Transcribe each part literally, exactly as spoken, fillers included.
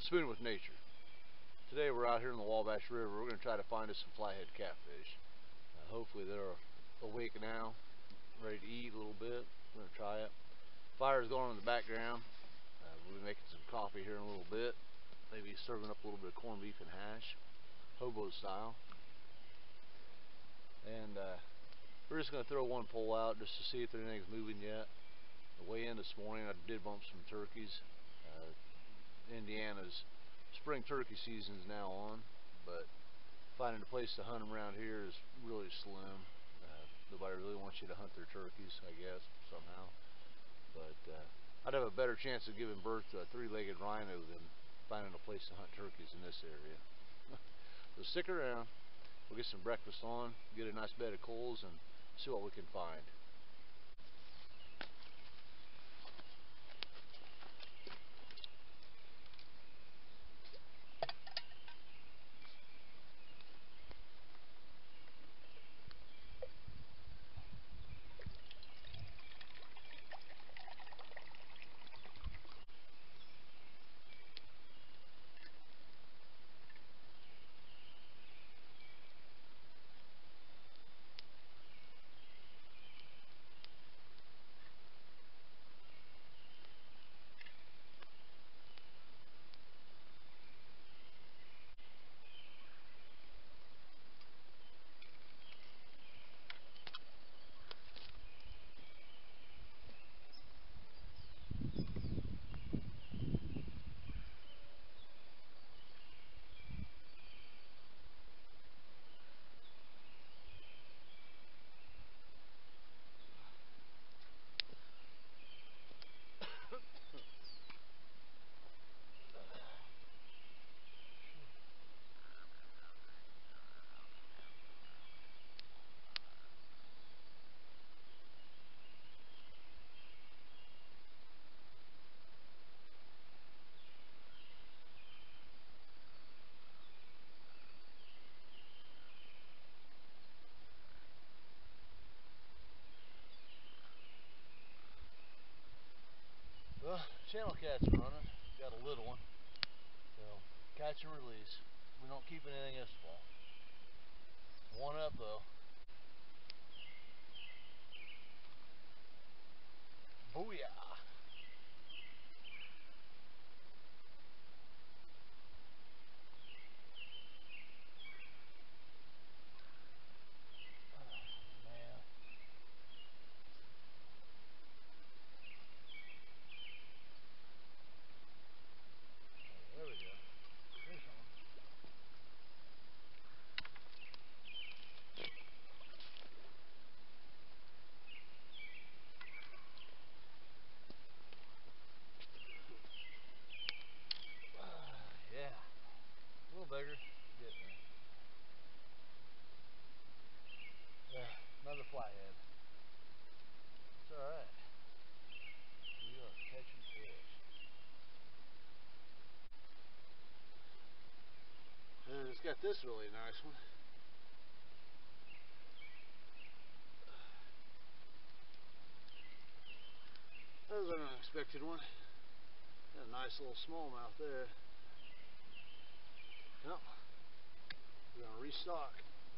Spoon with Nature. Today we're out here in the Wabash River. We're going to try to find us some flathead catfish. Uh, hopefully they're awake now, ready to eat a little bit. We're going to try it. Fire's going on in the background. Uh, we'll be making some coffee here in a little bit. Maybe serving up a little bit of corned beef and hash, hobo style. And uh, we're just going to throw one pole out just to see if there anything's moving yet. The way in this morning I did bump some turkeys. Uh, Indiana's spring turkey season is now on, but finding a place to hunt them around here is really slim. Uh, nobody really wants you to hunt their turkeys, I guess, somehow. But uh, I'd have a better chance of giving birth to a three-legged rhino than finding a place to hunt turkeys in this area. So stick around. We'll get some breakfast on, get a nice bed of coals, and see what we can find. Well, channel cat's running. Got a little one. So, catch and release. We don't keep anything this fall. One up though. Booyah! Oh, man. Oh, there we go. Fish on. Yeah, a little bigger. Getting there. Uh, another flathead. It's alright. We are catching fish. And it's got this really nice one. That was an unexpected one. Got a nice little smallmouth there. Well, we're gonna restock.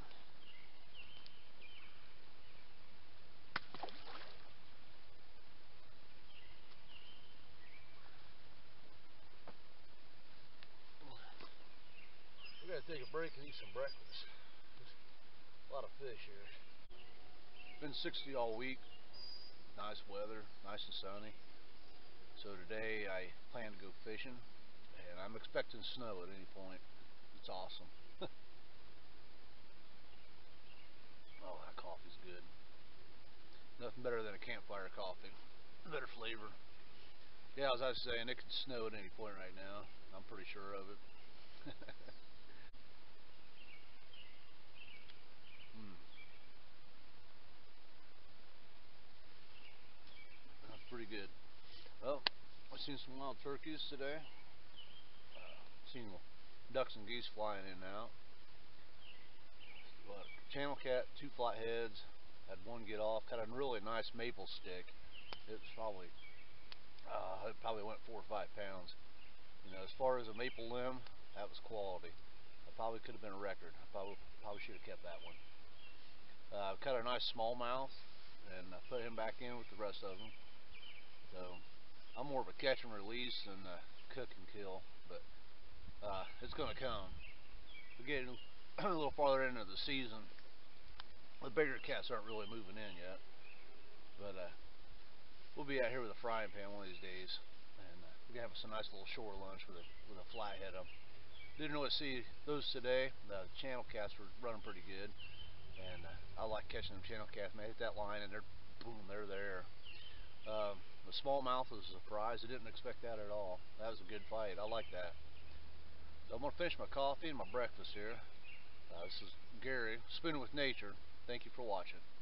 We gotta take a break and eat some breakfast. There's a lot of fish here. It's been sixty all week. Nice weather, nice and sunny. So today I plan to go fishing, and I'm expecting snow at any point. It's awesome. Oh, that coffee's good. Nothing better than a campfire coffee. Better flavor. Yeah, as I was saying, it could snow at any point right now. I'm pretty sure of it. mm. That's pretty good. Well, I've seen some wild turkeys today. Uh, seen ducks and geese flying in and out. But channel cat, two flatheads. Had one get off. Got a really nice maple stick. It was probably, uh, it probably went four or five pounds. You know, as far as a maple limb, that was quality. I probably could have been a record. I probably probably should have kept that one. Uh, cut a nice smallmouth and uh, put him back in with the rest of them. So I'm more of a catch and release than a cook and kill, but uh, it's going to come. We're getting a little farther into the season. The bigger cats aren't really moving in yet, but uh, we'll be out here with a frying pan one of these days, and uh, we're gonna have us a nice little shore lunch with a with a flathead. I didn't really see those today. The channel casts were running pretty good, and uh, I like catching them channel casts. Man, I hit that line and they're boom, they're there. Um, the smallmouth was a surprise. I didn't expect that at all. That was a good fight. I like that. So I'm gonna finish my coffee and my breakfast here. Uh, this is Gary, Spooning with Nature. Thank you for watching.